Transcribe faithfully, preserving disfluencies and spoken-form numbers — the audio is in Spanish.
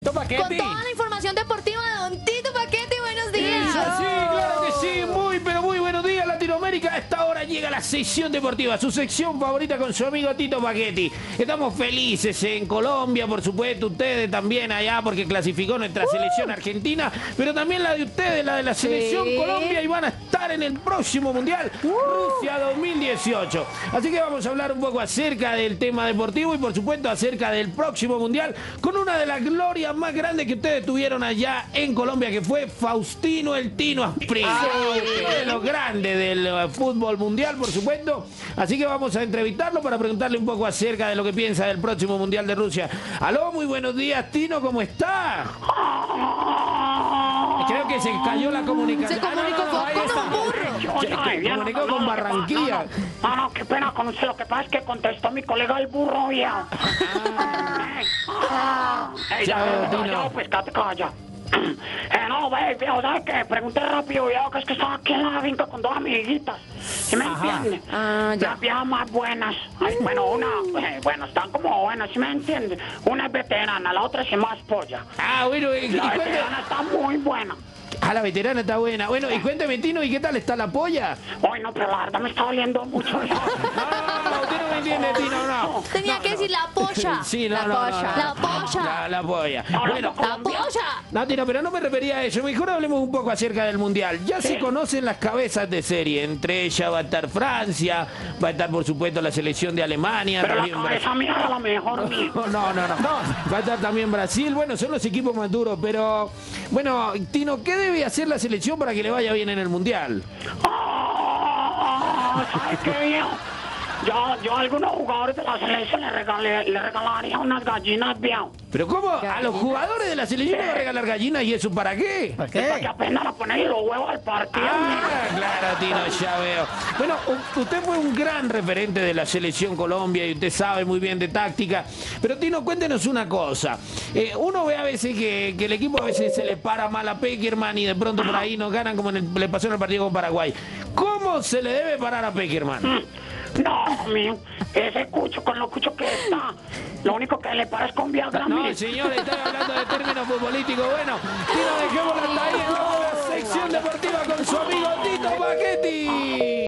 Tito Paquetti. Con toda la información deportiva de don Tito Paquetti. Buenos días. Sí, claro que sí. Muy, pero muy buenos días, Latinoamérica. A esta hora llega la sección deportiva, su sección favorita con su amigo Tito Paquetti. Estamos felices en Colombia, por supuesto, ustedes también allá, porque clasificó nuestra uh. selección argentina, pero también la de ustedes, la de la selección sí. Colombia, y van a estar en el próximo Mundial, uh. Rusia dos mil dieciocho. Así que vamos a hablar un poco acerca del tema deportivo y, por supuesto, acerca del próximo Mundial, con una de las glorias más grandes que ustedes tuvieron allá en Colombia, que fue Faustino el Tino Asprilla, uno de los grandes del uh, fútbol mundial, por supuesto. Así que vamos a entrevistarlo para preguntarle un poco acerca de lo que piensa del próximo Mundial de Rusia. Aló, muy buenos días, Tino, ¿cómo está? Creo que se cayó la comunicación. Se comunicó ah, no, no, no, con un burro. Se, se comunicó con Barranquilla. No, no, qué pena con usted. Lo que pasa es que contestó mi colega el burro, ya. Ya veo, Tino. Pues quédate calla. Eh, no, ve, viejo, ¿sabes qué? Pregunté rápido, viejo, que es que estaba aquí en la finca con dos amiguitas. ¿Sí me entiendes? Ah, ya. Las viejas más buenas. Ay, bueno, una, eh, bueno, están como buenas, ¿sí me entiendes? Una es veterana, la otra es más polla. Ah, bueno, y, La y veterana está muy buena. Ah, la veterana está buena. Bueno, y cuénteme, Tino, ¿y qué tal está la polla? Ay, no, pero la verdad me está doliendo mucho. No, no, no, usted no me entiende, Tino, no. Tenía no, que no. decir la polla. Sí, no, la no, polla. no, no. La polla. La, la polla. No, Bueno, La polla. no, Tino, pero no me refería a eso. Mejor hablemos un poco acerca del Mundial. Ya se conocen las cabezas de serie. Entre ellas va a estar Francia, va a estar, por supuesto, la selección de Alemania. Pero la también cabeza mía era la mejor mía. No, no, no, no. Va a estar también Brasil. Bueno, son los equipos más duros, pero... Bueno, Tino, ¿qué debe hacer la selección para que le vaya bien en el Mundial? Oh, ¿sabes qué, viejo? Yo, yo a algunos jugadores de la selección le, regalé, le regalaría unas gallinas, viejo. ¿Pero cómo? ¿A los jugadores de la selección le va a regalar gallinas y eso para qué? ¿Para Para que qué? aprendan a poner los huevos al partido. Ah, claro, Tino, ya veo. Bueno, usted fue un gran referente de la selección Colombia y usted sabe muy bien de táctica. Pero, Tino, cuéntenos una cosa. Eh, uno ve a veces que, que el equipo a veces se le para mal a Peckerman y de pronto por ahí nos ganan como en el, le pasó en el partido con Paraguay. ¿Cómo se le debe parar a Peckerman? No, mío, ese cucho con lo cucho que está, lo único que le para es con Viagra. No, señor, estoy hablando de términos futbolísticos. Bueno, Tino, dejémosla hasta ahí. Vamos a la sección deportiva con su amigo Tito Paquetti.